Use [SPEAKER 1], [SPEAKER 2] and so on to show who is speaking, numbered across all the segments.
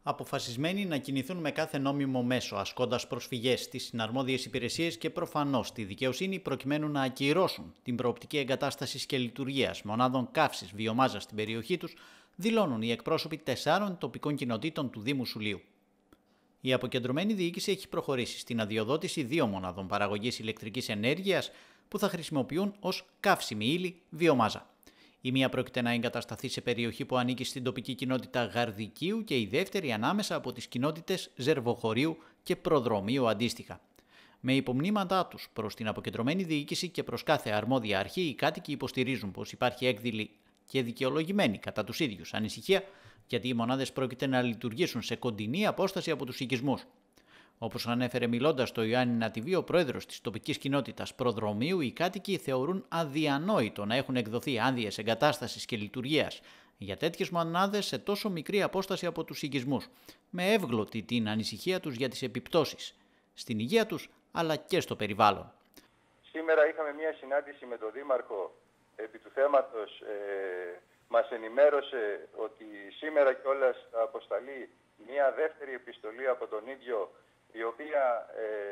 [SPEAKER 1] αποφασισμένοι να κινηθούν με κάθε νόμιμο μέσο, ασκώντας προσφυγές στις συναρμόδιες υπηρεσίες και προφανώς στη δικαιοσύνη, προκειμένου να ακυρώσουν την προοπτική εγκατάστασης και λειτουργίας μονάδων καύσης βιομάζας στην περιοχή τους, δηλώνουν οι εκπρόσωποι 4 τοπικών κοινοτήτων του Δήμου Σουλείου. Η αποκεντρωμένη διοίκηση έχει προχωρήσει στην αδειοδότηση 2 μονάδων παραγωγής ηλεκτρικής ενέργειας που θα χρησιμοποιούν ως καύσιμη ύλη βιομάζα. Η μία πρόκειται να εγκατασταθεί σε περιοχή που ανήκει στην τοπική κοινότητα Γαρδικίου και η δεύτερη ανάμεσα από τις κοινότητες Ζερβοχωρίου και Προδρομίου αντίστοιχα. Με υπομνήματά τους προς την αποκεντρωμένη διοίκηση και προς κάθε αρμόδια αρχή, οι κάτοικοι υποστηρίζουν πως υπάρχει έκδηλη και δικαιολογημένη κατά τους ίδιους ανησυχία, γιατί οι μονάδες πρόκειται να λειτουργήσουν σε κοντινή απόσταση από τους οικισμούς. Όπως ανέφερε μιλώντας στο Ιωάννινα TV ο πρόεδρος της τοπικής κοινότητας Προδρομίου, οι κάτοικοι θεωρούν αδιανόητο να έχουν εκδοθεί άδειες εγκατάστασης και λειτουργίας για τέτοιες μονάδες σε τόσο μικρή απόσταση από τους οικισμούς, με εύγλωτη την ανησυχία τους για τις επιπτώσεις στην υγεία τους αλλά και στο περιβάλλον.
[SPEAKER 2] Σήμερα είχαμε μια συνάντηση με τον Δήμαρχο επί του θέματος. Μας ενημέρωσε ότι σήμερα κιόλας θα αποσταλεί μια δεύτερη επιστολή από τον ίδιο, η οποία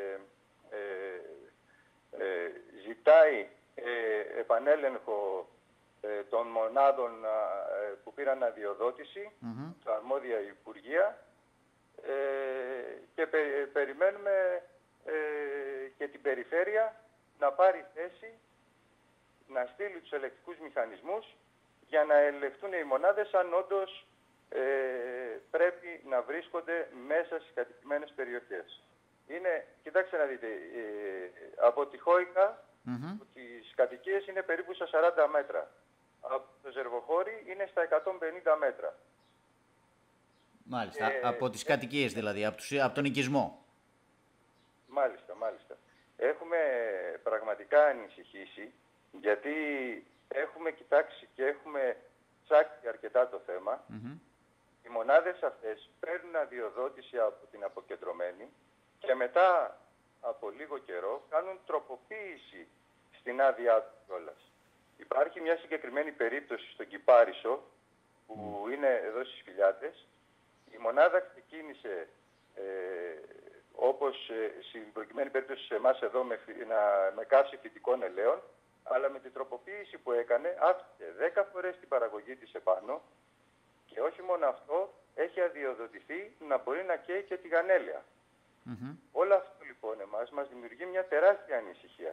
[SPEAKER 2] ζητάει επανέλεγχο των μονάδων που πήραν αδειοδότηση, στα αρμόδια Υπουργεία, και περιμένουμε και την Περιφέρεια να πάρει θέση, να στείλει τους ελεκτικούς μηχανισμούς για να ελεγχθούν οι μονάδες αν όντως πρέπει να βρίσκονται μέσα στις κατοικημένες περιοχές. Κοιτάξτε να δείτε, από τη Χόικα τις κατοικίες είναι περίπου στα 40 μέτρα. Από το Ζερβοχώρι είναι στα 150 μέτρα.
[SPEAKER 1] Μάλιστα, από τις κατοικίες δηλαδή, από τον οικισμό.
[SPEAKER 2] Μάλιστα. Έχουμε πραγματικά ανησυχήσει, γιατί έχουμε κοιτάξει και έχουμε ψάξει αρκετά το θέμα. Οι μονάδες αυτές παίρνουν αδειοδότηση από την αποκεντρωμένη και μετά από λίγο καιρό κάνουν τροποποίηση στην άδειά του κιόλας. Υπάρχει μια συγκεκριμένη περίπτωση στον Κυπάρισο, που είναι εδώ στις Φυλιάτες. Η μονάδα ξεκίνησε όπως στην προκειμένη περίπτωση σε εμάς εδώ με καύση φυτικών ελαίων, αλλά με την τροποποίηση που έκανε αύξησε 10 φορές την παραγωγή της επάνω, και όχι μόνο αυτό, έχει αδειοδοτηθεί να μπορεί να καίει και τη γανέλαια. Όλο αυτό λοιπόν μας δημιουργεί μια τεράστια ανησυχία.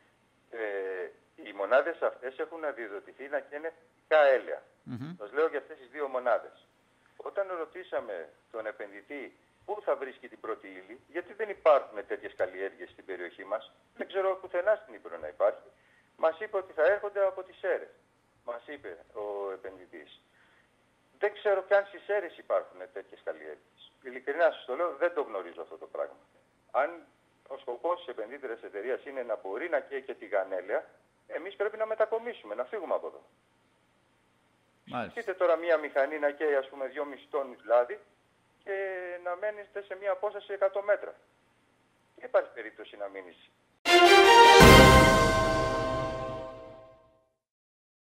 [SPEAKER 2] Οι μονάδες αυτές έχουν αδειοδοτηθεί να καίνε φυτικά έλαια. Σας λέω για αυτές τις 2 μονάδες. Όταν ρωτήσαμε τον επενδυτή πού θα βρίσκει την πρώτη ύλη, γιατί δεν υπάρχουν τέτοιες καλλιέργειες στην περιοχή μας, δεν ξέρω πουθενά στην Ήπειρο να υπάρχει, μας είπε ότι θα έρχονται από τις Σέρρες. Μας είπε ο επενδυτής. Δεν ξέρω κι αν στις Σέρρες υπάρχουν τέτοιες καλλιέργειες. Ειλικρινά σας το λέω, δεν το γνωρίζω αυτό το πράγμα. Αν ο σκοπός της επενδύτριας εταιρείας είναι να μπορεί να καίει και τη γανέλαια, εμείς πρέπει να μετακομίσουμε, να φύγουμε από εδώ. Σκεφτείτε τώρα μία μηχανή να καίει, ας πούμε, 2,5 τόνους λάδι και να μένετε σε μία απόσταση 100 μέτρα. Δεν υπάρχει περίπτωση να μείνεις